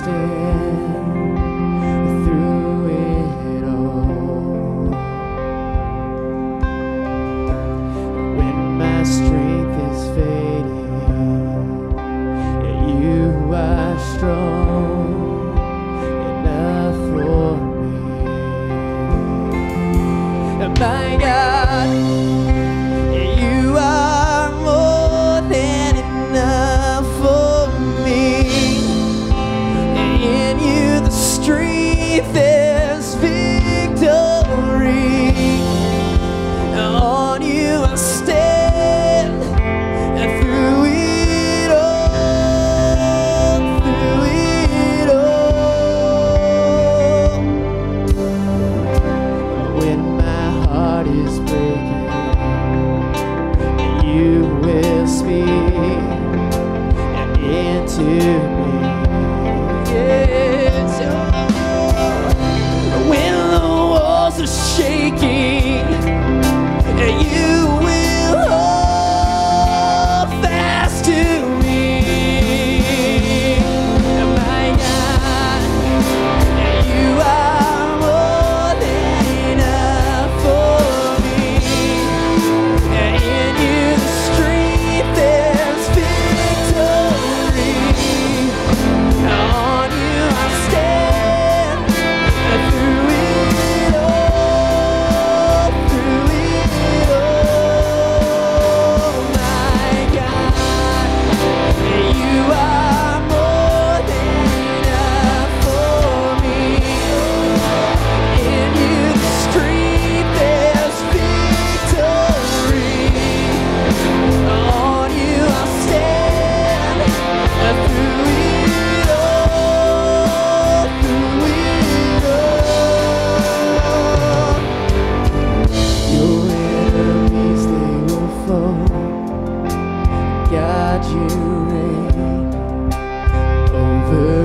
stand through it all. When my strength is fading, you are strong enough for me. My God, you are more than enough for me. In you the strength is victory. On you I stand through it all, through it all. When my heart is breaking, you will speak into me. Yes. When the walls are shaking, you will hold fast to me. My God, you are more than enough for me. In you the strength is victory. On you I stand through it all, through it all. My God, you are more than enough for me. In you the strength is victory. On you I stand through it all, through it all. Your enemies they will fall. God, you reign over